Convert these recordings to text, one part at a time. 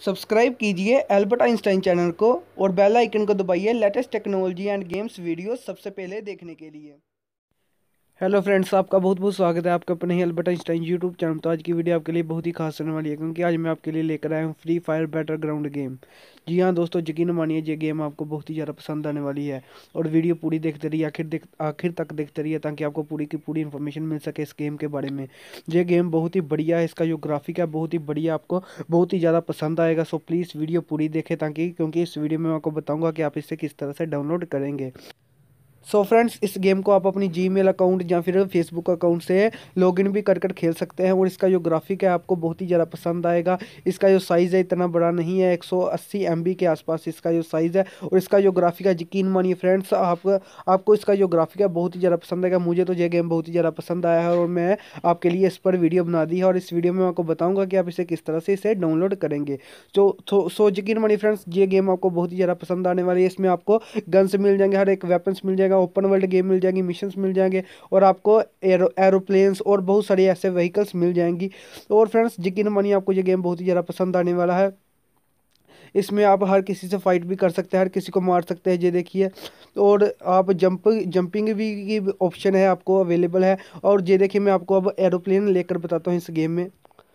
Subscribe कीजिए Albert Einstein channel को और बेल आइकन को दबाइए latest technology and games video सबसे पहले देखने के लिए। हेलो फ्रेंड्स, आपका बहुत बहुत स्वागत है आपके अपने ही एल्बर्ट आइंस्टाइन यूट्यूब चैनल। तो आज की वीडियो आपके लिए बहुत ही खास होने वाली है क्योंकि आज मैं आपके लिए लेकर आया हूँ फ्री फायर बैटलग्राउंड गेम। जी हाँ दोस्तों, यकीन मानिए ये गेम आपको बहुत ही ज़्यादा पसंद आने वाली है और वीडियो पूरी देखते रहिए, आखिर तक देखते रहिए ताकि आपको पूरी की पूरी इन्फॉर्मेशन मिल सके इस गेम के बारे में। ये गेम बहुत ही बढ़िया है, इसका जो ग्राफिक है बहुत ही बढ़िया, आपको बहुत ही ज़्यादा पसंद आएगा। सो प्लीज़ वीडियो पूरी देखें क्योंकि इस वीडियो में मैं आपको बताऊँगा कि आप इसे किस तरह से डाउनलोड करेंगे। सो फ्रेंड्स, इस गेम को आप अपनी जीमेल अकाउंट या फिर फेसबुक अकाउंट से लॉगिन भी कर खेल सकते हैं और इसका जो ग्राफिक है आपको बहुत ही ज़्यादा पसंद आएगा। इसका जो साइज़ है इतना बड़ा नहीं है, 180 MB के आसपास इसका जो साइज़ है और इसका जो ग्राफिक है, यकीन मानिए फ्रेंड्स आपको इसका जो ग्राफिक है बहुत ही ज़्यादा पसंद आएगा। मुझे तो ये गेम बहुत ही ज़्यादा पसंद आया है और मैं आपके लिए इस पर वीडियो बना दी है और इस वीडियो में आपको बताऊँगा कि आप इसे किस तरह से इसे डाउनलोड करेंगे। सो यकीन मानिए फ्रेंड्स, ये गेम आपको बहुत ही ज़्यादा पसंद आने वाली है। इसमें आपको गन्स मिल जाएंगे, हर एक वेपन्स मिल जाएगा, ओपन वर्ल्ड गेम मिल जाएगी, मिशंस मिल जाएंगे और आपको एरोप्लेन्स और बहुत सारे ऐसे व्हीकल्स मिल जाएंगी। और फ्रेंड्स यकीन मानिए आपको ये गेम बहुत ही ज़्यादा पसंद आने वाला है। इसमें आप हर किसी से फाइट भी कर सकते हैं, हर किसी को मार सकते हैं, ये देखिए। और आप जंपिंग भी की ऑप्शन है आपको अवेलेबल है। और ये देखिए, मैं आपको अब एरोप्लेन लेकर बताता हूँ इस गेम में।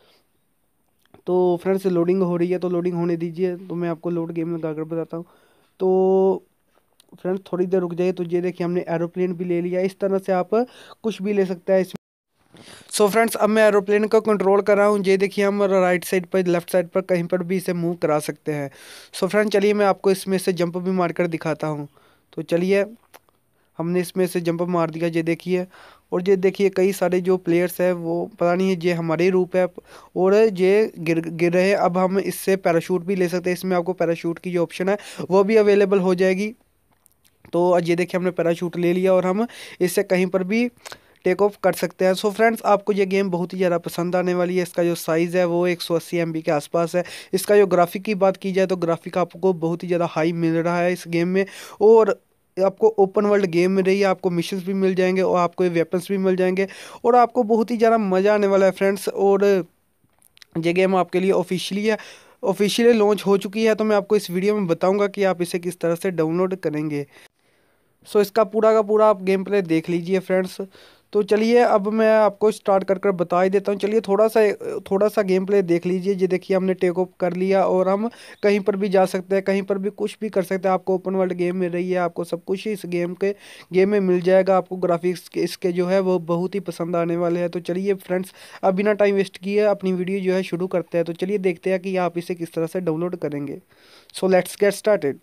तो फ्रेंड्स लोडिंग हो रही है, तो लोडिंग होने दीजिए, तो मैं आपको लोड गेम लगा कर बताता हूँ। तो फ्रेंड्स थोड़ी देर रुक जाइए। तो ये देखिए, हमने एरोप्लेन भी ले लिया। इस तरह से आप कुछ भी ले सकते हैं इसमें। सो फ्रेंड्स, अब मैं एरोप्लेन को कंट्रोल कर रहा हूँ। ये देखिए, हम राइट साइड पर, लेफ्ट साइड पर, कहीं पर भी इसे मूव करा सकते हैं। सो फ्रेंड्स चलिए, मैं आपको इसमें से जंप भी मार कर दिखाता हूँ। तो चलिए, हमने इसमें से जंप मार दिया, ये देखिए। और ये देखिए, कई सारे जो प्लेयर्स हैं वो पता नहीं है, ये हमारे रूप है और ये गिर रहे हैं। अब हम इससे पैराशूट भी ले सकते हैं। इसमें आपको पैराशूट की जो ऑप्शन है वो भी अवेलेबल हो जाएगी। तो आज ये देखिए, हमने पैराशूट ले लिया और हम इससे कहीं पर भी टेक ऑफ कर सकते हैं। सो फ्रेंड्स, आपको ये गेम बहुत ही ज़्यादा पसंद आने वाली है। इसका जो साइज़ है वो 180 MB के आसपास है। इसका जो ग्राफिक की बात की जाए तो ग्राफिक आपको बहुत ही ज़्यादा हाई मिल रहा है इस गेम में। और आपको ओपन वर्ल्ड गेम मिल रही है, आपको मिशंस भी मिल जाएंगे और आपको वेपन्स भी मिल जाएंगे और आपको बहुत ही ज़्यादा मज़ा आने वाला है फ्रेंड्स। और ये गेम आपके लिए ऑफिशियली लॉन्च हो चुकी है। तो मैं आपको इस वीडियो में बताऊंगा कि आप इसे किस तरह से डाउनलोड करेंगे। सो इसका पूरा का पूरा आप गेम प्ले देख लीजिए फ्रेंड्स। तो चलिए, अब मैं आपको स्टार्ट कर बता ही देता हूँ। चलिए थोड़ा सा गेम प्ले देख लीजिए। ये देखिए, हमने टेक ऑफ कर लिया और हम कहीं पर भी जा सकते हैं, कहीं पर भी कुछ भी कर सकते हैं। आपको ओपन वर्ल्ड गेम मिल रही है, आपको सब कुछ इस गेम में मिल जाएगा। आपको ग्राफिक्स इसके जो है वो बहुत ही पसंद आने वाले हैं। तो चलिए फ्रेंड्स, अब बिना टाइम वेस्ट किए अपनी वीडियो जो है शुरू करते हैं। तो चलिए देखते हैं कि आप इसे किस तरह से डाउनलोड करेंगे। So let's get started.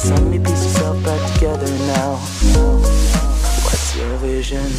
What's your vision?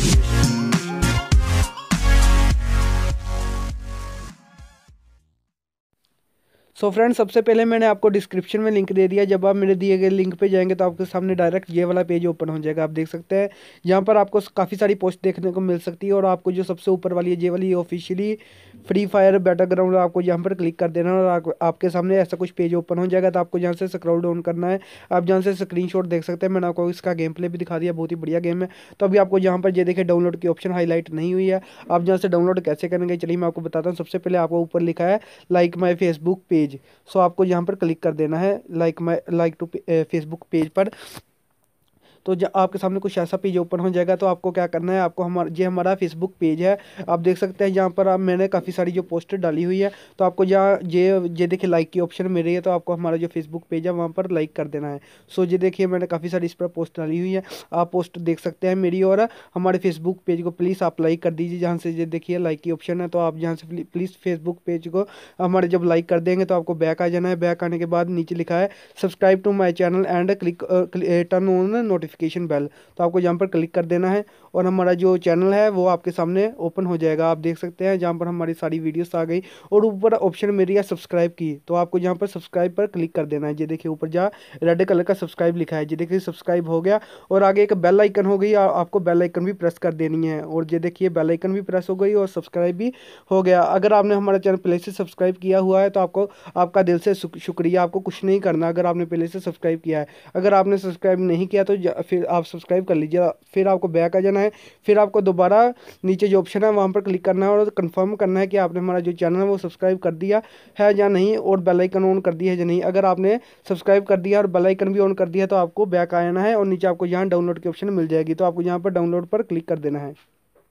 So friends, सबसे पहले मैंने आपको डिस्क्रिप्शन में लिंक दे दिया। जब आप मेरे दिए गए लिंक पे जाएंगे तो आपके सामने डायरेक्ट ये वाला पेज ओपन हो जाएगा। आप देख सकते हैं यहाँ पर आपको काफ़ी सारी पोस्ट देखने को मिल सकती है और आपको जो सबसे ऊपर वाली है ये वाली ऑफिशियली फ्री फायर बैटलग्राउंड, आपको यहाँ पर क्लिक कर देना है और आपके सामने ऐसा कुछ पेज ओपन हो जाएगा। तो आपको यहाँ से स्क्रॉल डाउन करना है। आप जहाँ से स्क्रीनशॉट देख सकते हैं, मैंने आपको इसका गेम प्ले भी दिखा दिया, बहुत ही बढ़िया गेम है। तो अभी आपको यहाँ पर ये देखिए, डाउनलोड की ऑप्शन हाईलाइट नहीं हुई है। आप जहाँ से डाउनलोड कैसे करेंगे चलिए मैं आपको बताता हूँ। सबसे पहले आपको ऊपर लिखा है like my Facebook page. So आपको यहाँ पर क्लिक कर देना है लाइक टू फेसबुक पेज पर। तो जब आपके सामने कुछ ऐसा पेज ओपन हो जाएगा तो आपको क्या करना है, आपको हमारा फेसबुक पेज है। आप देख सकते हैं यहाँ पर मैंने काफ़ी सारी जो पोस्टर डाली हुई है। तो आपको जहाँ ये देखिए लाइक की ऑप्शन मिल रही है, तो आपको हमारा जो फेसबुक पेज है वहाँ पर लाइक कर देना है। सो ये देखिए, मैंने काफ़ी सारी इस पर पोस्ट डाली हुई है, आप पोस्ट देख सकते हैं मेरी। और हमारे फेसबुक पेज को प्लीज़ आप लाइक कर दीजिए। जहाँ से ये देखिए लाइक की ऑप्शन है, तो आप जहाँ से प्लीज़ फेसबुक पेज को हमारे जब लाइक कर देंगे तो आपको बैक आ जाना है। बैक आने के बाद नीचे लिखा है subscribe to my channel and click turn on notification bell. तो आपको यहाँ पर क्लिक कर देना है और हमारा जो चैनल है वो आपके सामने ओपन हो जाएगा। आप देख सकते हैं जहाँ पर हमारी सारी वीडियोस आ गई और ऊपर ऑप्शन मेरी है सब्सक्राइब की। तो आपको यहाँ पर सब्सक्राइब पर क्लिक कर देना है। ये देखिए ऊपर जहाँ रेड कलर का सब्सक्राइब लिखा है, ये देखिए सब्सक्राइब हो गया और आगे एक बेल आइकन हो गई। आपको बेल आइकन भी प्रेस कर देनी है और ये देखिए बेल आइकन भी प्रेस हो गई और सब्सक्राइब भी हो गया। अगर आपने हमारा चैनल पहले से सब्सक्राइब किया हुआ है तो आपका दिल से शुक्रिया। आपको कुछ नहीं करना अगर आपने पहले से सब्सक्राइब किया है। अगर आपने सब्सक्राइब नहीं किया तो फिर आप सब्सक्राइब कर लीजिए। फिर आपको बैक आ जाना है, फिर आपको दोबारा नीचे जो ऑप्शन है वहाँ पर क्लिक करना है और कंफर्म करना है कि आपने हमारा जो चैनल है वो सब्सक्राइब कर दिया है या नहीं, और बेल आइकन ऑन कर दिया है या नहीं। अगर आपने सब्सक्राइब कर दिया और बेल आइकन भी ऑन कर दिया तो आपको बैक आ जाना है और नीचे आपको यहाँ डाउनलोड की ऑप्शन मिल जाएगी, तो आपको यहाँ पर डाउनलोड पर क्लिक कर देना है।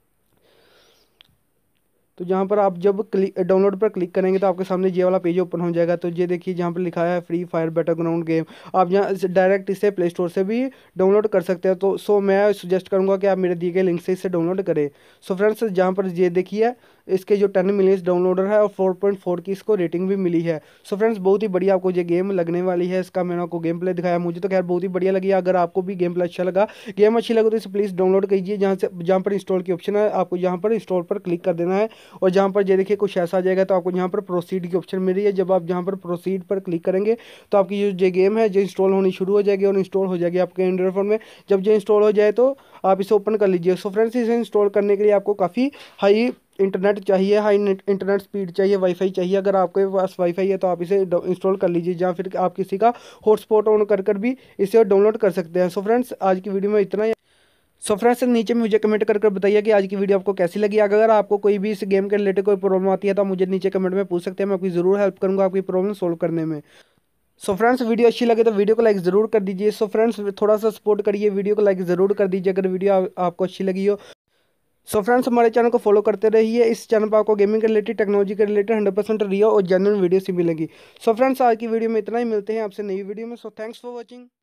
तो जहाँ पर आप जब डाउनलोड पर क्लिक करेंगे तो आपके सामने ये वाला पेज ओपन हो जाएगा। तो ये देखिए जहाँ पर लिखा है फ्री फायर बैटलग्राउंड गेम, आप यहाँ डायरेक्ट इसे प्ले स्टोर से भी डाउनलोड कर सकते हैं। तो मैं सुजेस्ट करूँगा कि आप मेरे दिए गए लिंक से इसे डाउनलोड करें। सो फ्रेंड्स, जहाँ पर ये देखिए इसके जो 10 मिलियन डाउनलोडर है और 4.4 की इसको रेटिंग भी मिली है। सो फ्रेंड्स, बहुत ही बढ़िया आपको ये गेम लगने वाली है। इसका मैंने आपको गेम प्ले दिखाया, मुझे तो खैर बहुत ही बढ़िया लगी। अगर आपको भी गेम प्ले अच्छा लगा, गेम अच्छी लगे तो इसे प्लीज़ डाउनलोड कीजिए। जहाँ पर इंस्टॉल की ऑप्शन है आपको यहाँ पर इंस्टॉल पर क्लिक कर देना है और जहाँ पर ये देखिए कुछ ऐसा आ जाएगा तो आपको यहाँ पर प्रोसीड की ऑप्शन मिल रही है। जब आप यहाँ पर प्रोसीड पर क्लिक करेंगे तो आपकी जो गेम है जो इंस्टॉल होनी शुरू हो जाएगी और इंस्टॉल हो जाएगी आपके एंड्रॉइड फोन में। जब ये इंस्टॉल हो जाए तो आप इसे ओपन कर लीजिए। सो फ्रेंड्स, इसे इंस्टॉल करने के लिए आपको काफ़ी हाई इंटरनेट चाहिए, हाई इंटरनेट स्पीड चाहिए, वाईफाई चाहिए। अगर आपके पास वाईफाई है तो आप इसे इंस्टॉल कर लीजिए, या फिर आप किसी का हॉटस्पॉट ऑन कर भी इसे डाउनलोड कर सकते हैं। सो फ्रेंड्स, आज की वीडियो में इतना ही। सो फ्रेंड्स, नीचे मुझे कमेंट कर बताइए कि आज की वीडियो आपको कैसी लगी। अगर आपको कोई भी इस गेम के रिलेटेड कोई प्रॉब्लम आती है तो आप मुझे नीचे कमेंट में पूछ सकते हैं, मैं आपकी ज़रूर हेल्प करूँगा आपकी प्रॉब्लम सोल्व करने में। सो फ्रेंड्स, वीडियो अच्छी लगे तो वीडियो को लाइक ज़रूर कर दीजिए। सो फ्रेंड्स, थोड़ा सा सपोर्ट करिए, वीडियो को लाइक ज़रूर कर दीजिए अगर वीडियो आपको अच्छी लगी हो। सो फ्रेंड्स, हमारे चैनल को फॉलो करते रहिए। इस चैनल पर आपको गेमिंग के रिलेटेड, टेक्नोलॉजी के रिलेटेड 100% रियल और जेन्युइन वीडियो से मिलेगी। सो फ्रेंड्स, आज की वीडियो में इतना ही, मिलते हैं आपसे नई वीडियो में। So thanks for watching.